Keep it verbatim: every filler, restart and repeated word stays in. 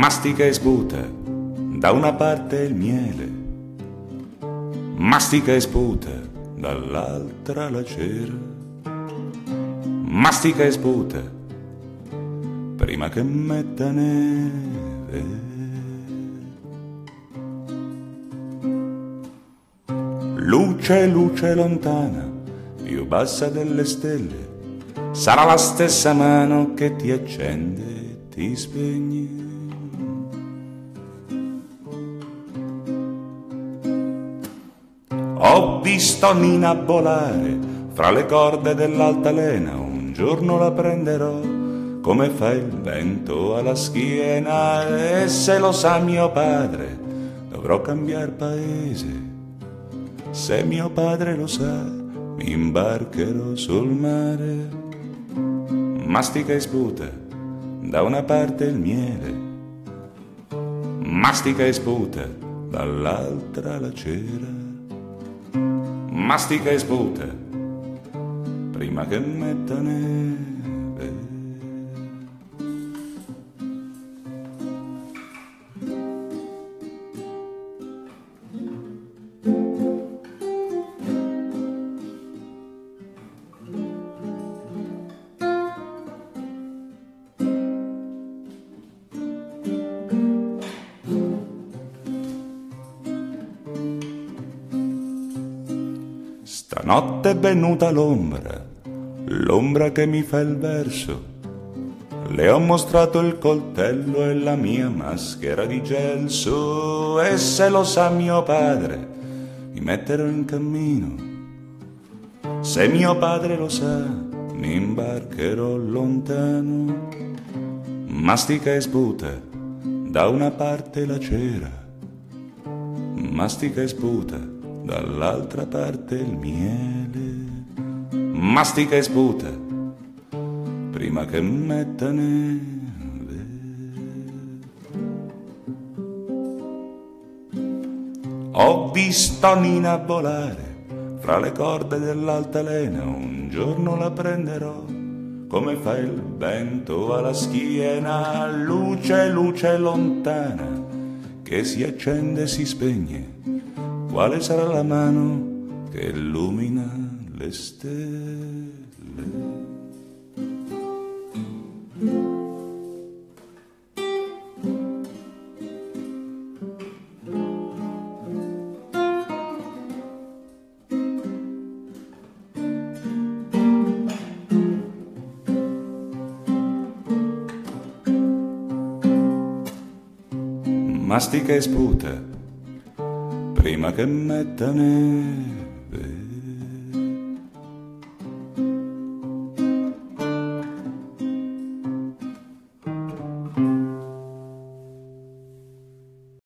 mastica e sputa, da una parte il miele, mastica e sputa, dall'altra la cera, mastica e sputa, prima che metta neve. Luce, luce lontana, più bassa delle stelle, sarà la stessa mano che ti accende e ti spegne. Ho visto Nina volare fra le corde dell'altalena, un giorno la prenderò come fa il vento alla schiena, e se lo sa mio padre dovrò cambiar paese. Se mio padre lo sa, mi imbarcherò sul mare. Mastica e sputa, da una parte il miele, mastica e sputa, dall'altra la cera, mastica e sputa, prima che metta neve. Stanotte è venuta l'ombra, l'ombra che mi fa il verso. Le ho mostrato il coltello e la mia maschera di gelso, e se lo sa mio padre mi metterò in cammino. Se mio padre lo sa, mi imbarcherò lontano. Mastica e sputa, da una parte la cera, mastica e sputa, dall'altra parte il miele, mastica e sputa, prima che metta neve. Ho visto Nina volare fra le corde dell'altalena, un giorno la prenderò come fa il vento alla schiena. Luce, luce lontana, che si accende e si spegne, quale sarà la mano che illumina le stelle? Mastica e sputa, prima che metta neve.